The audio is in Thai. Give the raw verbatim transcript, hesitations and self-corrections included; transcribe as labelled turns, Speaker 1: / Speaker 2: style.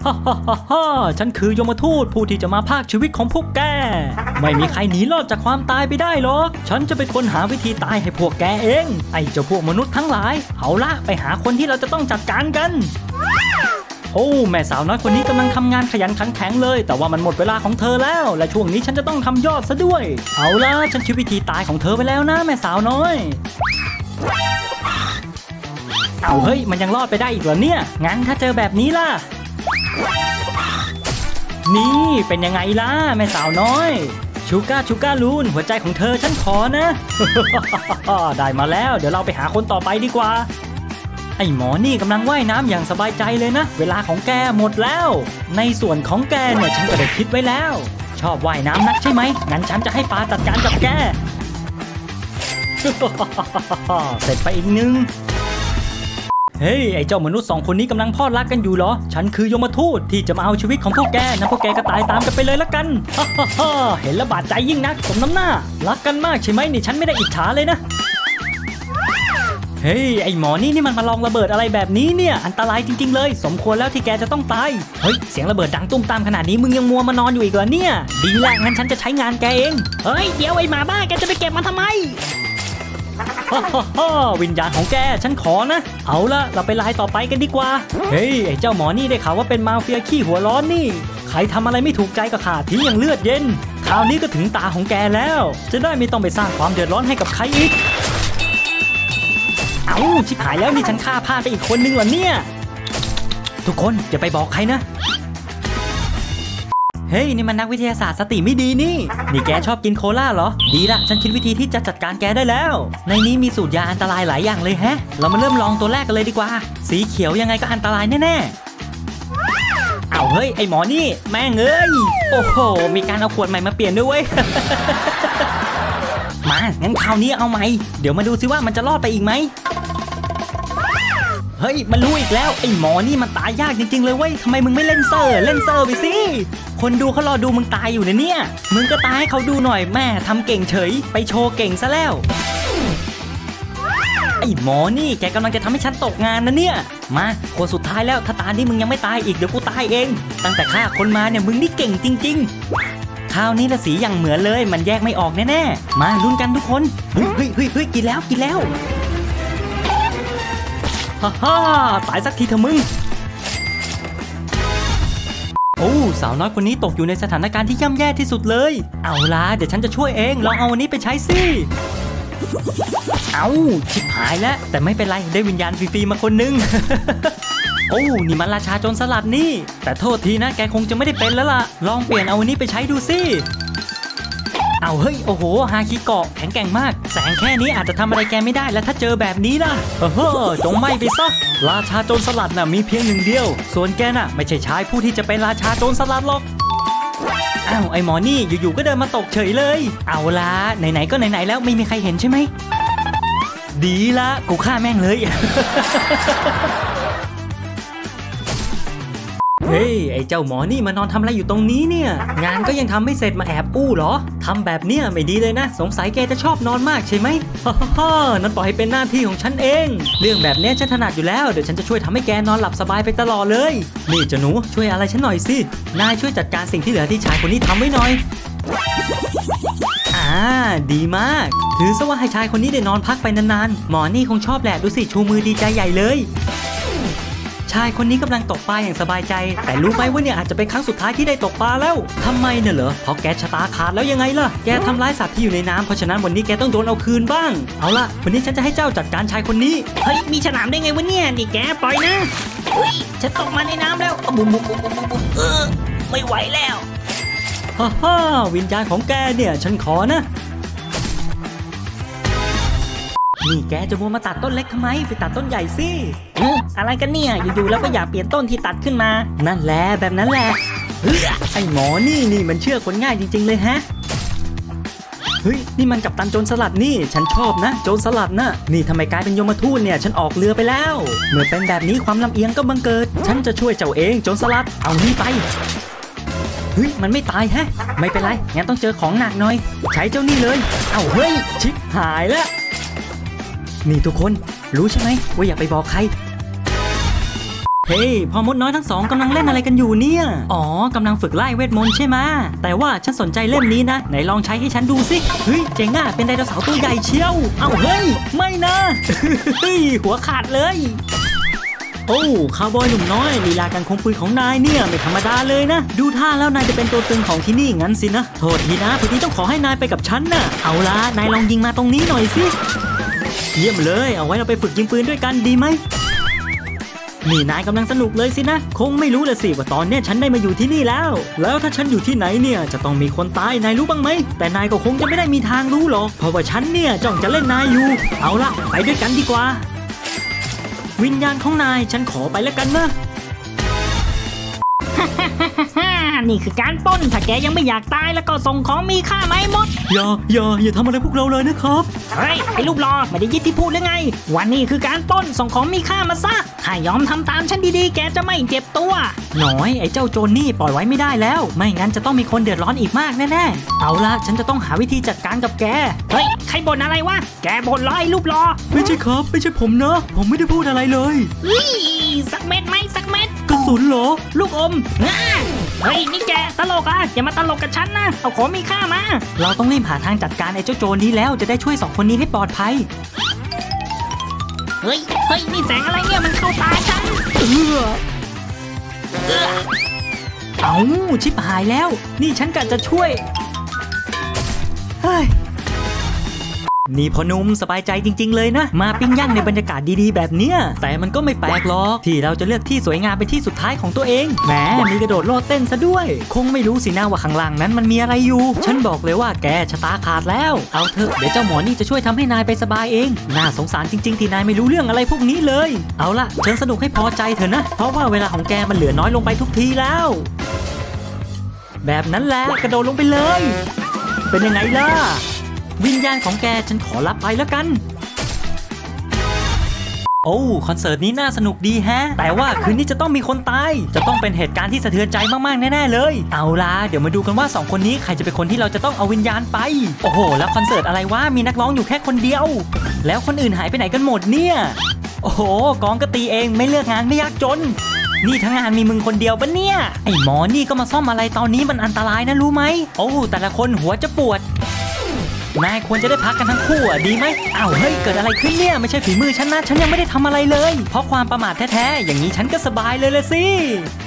Speaker 1: ฮ่าฮ่าฮ่าฮ่าฉันคือยมทูตผู้ที่จะมาพากชีวิตของพวกแกไม่มีใครหนีรอดจากความตายไปได้หรอกฉันจะเป็นคนหาวิธีตายให้พวกแกเองไอ้เจ้าพวกมนุษย์ทั้งหลายเอาละไปหาคนที่เราจะต้องจัดการกันโอ้แม่สาวน้อยคนนี้กำลังทำงานขยันขันแข็งเลยแต่ว่ามันหมดเวลาของเธอแล้วและช่วงนี้ฉันจะต้องทำยอดซะด้วยเอาละฉันคิดวิธีตายของเธอไปแล้วนะแม่สาวน้อยเอาเฮ้ยมันยังรอดไปได้อีกเหรอเนี่ยงั้นถ้าเจอแบบนี้ล่ะนี่เป็นยังไงล่ะแม่สาวน้อยชูก้าชูก้าลูนหัวใจของเธอฉันขอนะ ได้มาแล้วเดี๋ยวเราไปหาคนต่อไปดีกว่าไอ้หมอนี่กำลังว่ายน้ำอย่างสบายใจเลยนะเวลาของแกหมดแล้วในส่วนของแกเนี่ยฉันก็ได้คิดไว้แล้วชอบว่ายน้ำนักใช่ไหมงั้นฉันจะให้ปลาจัดการกับแก เสร็จไปอีกนึงเฮ้ยไอ้เจ้ามนุษย์สองคนนี้กำลังพอดรักกันอยู่เหรอฉันคือยมทูตที่จะมาเอาชีวิตของพวกแกนะพวกแกก็ตายตามกันไปเลยละกัน เห็นแล้วบาดใจยิ่งนักสมน้ำหน้ารักกันมากใช่ไหมนี่ฉันไม่ได้อิจฉาเลยนะเฮ้ยไอ้หมอนี่นี่มันมาลองระเบิดอะไรแบบนี้เนี่ยอันตรายจริงๆเลยสมควรแล้วที่แกจะต้องตายเฮ้ยเสียงระเบิดดังตุ้มตามขนาดนี้มึงยังมัวมานอนอยู่อีกเหรอเนี่ยดีแหละงั้นฉันจะใช้งานแกเองเฮ้ยเดี๋ยวไอ้หมาบ้าแกจะไปเก็บมันทำไมฮ่าฮ่าฮ่าวิญญาณของแกฉันขอนะเอาละเราไปไล่ต่อไปกันดีกว่าเฮ้ยไอ้เจ้าหมอนี่ได้ข่าวว่าเป็นมาเฟียขี้หัวร้อนนี่ใครทำอะไรไม่ถูกใจก็ขาดทิ้งอย่างเลือดเย็นคราวนี้ก็ถึงตาของแกแล้วจะได้ไม่ต้องไปสร้างความเดือดร้อนให้กับใครอีกเอ้าชิบหายแล้วนี่ฉันฆ่าพลาดไปอีกคนนึงเหรอเนี่ยทุกคนอย่าไปบอกใครนะเฮ้ยนี่มันนักวิทยาศาสตร์สติไม่ดีนี่นี่แกชอบกินโคลาเหรอดีละฉันคิดวิธีที่จะจัดการแกได้แล้วในนี้มีสูตรยาอันตรายหลายอย่างเลยแฮะเรามาเริ่มลองตัวแรกกันเลยดีกว่าสีเขียวยังไงก็อันตรายแน่ๆเอาเฮ้ยไอหมอนี่แม่งเอ้ยโอ้โหมีการเอาขวดใหม่มาเปลี่ยนด้วยเว้ย มางั้นคราวนี้เอาใหม่เดี๋ยวมาดูซิว่ามันจะรอดไปอีกไหมเฮ้ยมันรู้อีกแล้วไอ้หมอนี่มันตายยากจริงๆเลยเว้ยทำไมมึงไม่เล่นเซอร์เล่นเซอร์ไปสิคนดูเขารอดูมึงตายอยู่นะเนี่ยมึงก็ตายให้เขาดูหน่อยแม่ทำเก่งเฉยไปโชว์เก่งซะแล้วไอ้หมอนี่แกกำลังจะทำให้ฉันตกงานนะเนี่ยมาคนสุดท้ายแล้วถ้าตานี้มึงยังไม่ตายอีกเดี๋ยวกูตายเองตั้งแต่ฆ่าคนมาเนี่ยมึงนี่เก่งจริงๆคราวนี้ละสีอย่างเหมือนเลยมันแยกไม่ออกแน่ๆมาลุ้นกันทุกคนเฮ้ยเฮ้ยเฮ้ยกินแล้วกินแล้วฮ่าฮ่าตายสักทีเถอะมึงโอ้สาวน้อยคนนี้ตกอยู่ในสถานการณ์ที่ย่ำแย่ที่สุดเลยเอาล่ะเดี๋ยวฉันจะช่วยเองลองเอาวันนี้ไปใช้สิเอาชิบหายแล้วแต่ไม่เป็นไรได้วิญญาณฟรีๆมาคนนึง โอ้นี่มันราชาโจรสลัดนี่แต่โทษทีนะแกคงจะไม่ได้เป็นแล้วล่ะลองเปลี่ยนเอาวันนี้ไปใช้ดูสิเอาเฮ้ยโอ้โหฮาคิเกาะแข็งแกร่งมากแสงแค่นี้อาจจะทำอะไรแกไม่ได้แล้วถ้าเจอแบบนี้ล่ะเออจงไม่ไปซะราชาโจรสลัดน่ะมีเพียงหนึ่งเดียวส่วนแกน่ะไม่ใช่ชายผู้ที่จะเป็นราชาโจรสลัดหรอกอ้าวไอหมอนี่อยู่ๆก็เดินมาตกเฉยเลยเอาล่ะไหนๆก็ไหนๆแล้วไม่มีใครเห็นใช่ไหมดีละกูฆ่าแม่งเลย เฮ้ยไอ้เจ้าหมอนี่มานอนทำอะไรอยู่ตรงนี้เนี่ยงานก็ยังทำไม่เสร็จมาแอบอู้เหรอทำแบบเนี้ยไม่ดีเลยนะสงสัยแกจะชอบนอนมากใช่ไหมฮ่าฮ่านั่นปล่อยให้เป็นหน้าที่ของฉันเองเรื่องแบบนี้ฉันถนัดอยู่แล้วเดี๋ยวฉันจะช่วยทำให้แกนอนหลับสบายไปตลอดเลยนี่เจ้าหนูช่วยอะไรฉันหน่อยสินายช่วยจัดการสิ่งที่เหลือที่ชายคนนี้ทำไว้หน่อยอ่าดีมากถือซะว่าให้ชายคนนี้ได้นอนพักไปนานๆหมอนี่คงชอบแหละดูสิชูมือดีใจใหญ่เลยชายคนนี้กำลังตกปลาอย่างสบายใจแต่รู้ไหมว่าเนี่ยอาจจะเป็นครั้งสุดท้ายที่ได้ตกปลาแล้วทำไมเนี่ยเหรอเพราะแกชะตาขาดแล้วยังไงล่ะแกทำร้ายสัตว์ที่อยู่ในน้ำเพราะฉะนั้นวันนี้แกต้องโดนเอาคืนบ้างเอาล่ะวันนี้ฉันจะให้เจ้าจัดการชายคนนี้เฮ้ยมีฉลามได้ไงวะเนี่ยนี่แกปล่อยนะเฮ้ยฉันตกมาในน้ำแล้วบุบบุบบุบบุบบุบเออไม่ไหวแล้วฮ่าฮ่าวิญญาณของแกเนี่ยฉันขอนะนี่แกจะมัวมาตัดต้นเล็กทำไมไปตัดต้นใหญ่สิอะไรกันเนี่ยอยู่ๆแล้วก็อยากเปลี่ยนต้นที่ตัดขึ้นมานั่นแหละแบบนั้นแหละไอ้หมอนี่นี่มันเชื่อคนง่ายจริงๆเลยฮะเฮ้ยนี่มันกัปตันโจรสลัดนี่ฉันชอบนะโจรสลัดนะนี่ทำไมกลายเป็นยมทูตเนี่ยฉันออกเรือไปแล้วเมื่อเป็นแบบนี้ความลำเอียงก็บังเกิดฉันจะช่วยเจ้าเองโจรสลัดเอานี่ไปเฮ้ยมันไม่ตายแฮะไม่เป็นไรงั้นต้องเจอของหนักหน่อยใช้เจ้านี่เลยเอาเฮ้ยชิบหายแล้วนี่ทุกคนรู้ใช่ไหมว่าอย่าไปบอกใครเฮ้ยพ่อมดน้อยทั้งสองกำลังเล่นอะไรกันอยู่เนี่ยอ๋อกำลังฝึกไล่เวทมนต์ใช่ไหมแต่ว่าฉันสนใจเล่มนี้นะไหนลองใช้ให้ฉันดูสิเฮ้ยเจ๋งอ่ะเป็นไดโนเสาร์ตัวใหญ่เชียวเอ้าเฮ้ยไม่นะเฮ้ยหัวขาดเลยโอ้คาวบอยหนุ่มน้อยลีลาการคงปืนของนายเนี่ยไม่ธรรมดาเลยนะดูท่าแล้วนายจะเป็นตัวตึงของที่นี่งั้นสินะโทษทีนะพอดีต้องขอให้นายไปกับฉันน่ะเอาละนายลองยิงมาตรงนี้หน่อยสิเยี่ยมเลยเอาไว้เราไปฝึกยิงปืนด้วยกันดีไหมนี่นายกำลังสนุกเลยสินะคงไม่รู้เลยสิว่าตอนนี้ฉันได้มาอยู่ที่นี่แล้วแล้วถ้าฉันอยู่ที่ไหนเนี่ยจะต้องมีคนตายนายรู้บ้างไหมแต่นายก็คงจะไม่ได้มีทางรู้หรอกเพราะว่าฉันเนี่ยจ้องจะเล่นนายอยู่เอาละไปด้วยกันดีกว่าวิญญาณของนายฉันขอไปแล้วกันนะ
Speaker 2: นี่คือการปล้นถ้าแกยังไม่อยากตายแล้วก็ส่งของมีค่ามาให้หมด
Speaker 1: อย่าอย่าอย่าทำอะไรพวกเราเลยนะครับ
Speaker 2: เฮ้ยไอ้รูปหล่อไม่ได้ยินที่พูดหรือไงวันนี้คือการปล้นส่งของมีค่ามาซะถ้ายอมทำตามฉันดีๆแกจะไม่เจ็บตัว
Speaker 1: น้อยไอ้เจ้าโจรนี่ปล่อยไว้ไม่ได้แล้วไม่งั้นจะต้องมีคนเดือดร้อนอีกมากแน่ๆเอาละฉันจะต้องหาวิธีจัดการกับแก
Speaker 2: เฮ้ยใครบ่นอะไรวะแกบ่นเหรอไอ้รูปหล่อ
Speaker 1: ไม่ใช่ครับไม่ใช่ผมนะผมไม่ได้พูดอะไรเลย
Speaker 2: สักเม็ดไหมสักเม็ด
Speaker 1: กระสุนเหรอ
Speaker 2: ลูกอมเฮ้ยนี่แกตลกอ่ะอย่ามาตลกกับฉันนะเอาของมีค่ามา
Speaker 1: เราต้องรีบหาทางจัดการไอ้เจ้าโจรนี้แล้วจะได้ช่วยสองคนนี้ให้ปลอดภัย
Speaker 2: เฮ้ยเฮ้ยนี่แสงอะไรเนี่ยมันเข้าตาฉัน
Speaker 1: เออเออเอาชิบหายแล้วนี่ฉันกะจะช่วยเฮ้ยนี่พอนุ่มสบายใจจริงๆเลยนะมาปิ้งย่างในบรรยากาศดีๆแบบเนี้ยแต่มันก็ไม่แปลกหรอกที่เราจะเลือกที่สวยงามเป็นที่สุดท้ายของตัวเองแหมมีกระโดดโลดเต้นซะด้วยคงไม่รู้สินะว่าข้างล่างนั้นมันมีอะไรอยู่ฉันบอกเลยว่าแกชะตาขาดแล้วเอาเถอะเดี๋ยวเจ้าหมอนี่จะช่วยทำให้นายไปสบายเองน่าสงสารจริงๆที่นายไม่รู้เรื่องอะไรพวกนี้เลยเอาล่ะเชิญสนุกให้พอใจเถอะนะเพราะว่าเวลาของแกมันเหลือน้อยลงไปทุกทีแล้วแบบนั้นแหละกระโดดลงไปเลยเป็นยังไงล่ะวิญญาณของแกฉันขอรับไปแล้วกันโอ้คอนเสิร์ตนี้น่าสนุกดีแฮะแต่ว่าคืนนี้จะต้องมีคนตายจะต้องเป็นเหตุการณ์ที่สะเทือนใจมากๆแน่ๆเลยเอาล่ะเดี๋ยวมาดูกันว่าสองคนนี้ใครจะเป็นคนที่เราจะต้องเอาวิญญาณไปโอ้โหแล้วคอนเสิร์ตอะไรวะมีนักร้องอยู่แค่คนเดียวแล้วคนอื่นหายไปไหนกันหมดเนี่ยโอ้โหกองก็ตีเองไม่เลือกงานไม่ยากจนนี่ทั้งงานมีมึงคนเดียวปะเนี่ยไอ้หมอนี่ก็มาซ่อมอะไรตอนนี้มันอันตรายนะรู้ไหมโอ้แต่ละคนหัวจะปวดนายควรจะได้พักกันทั้งคู่อ่ะดีไหมอ้าวเฮ้ยเกิดอะไรขึ้นเนี่ยไม่ใช่ฝีมือฉันนะฉันยังไม่ได้ทำอะไรเลยเพราะความประมาทแท้ๆอย่างนี้ฉันก็สบายเลยเลยสิ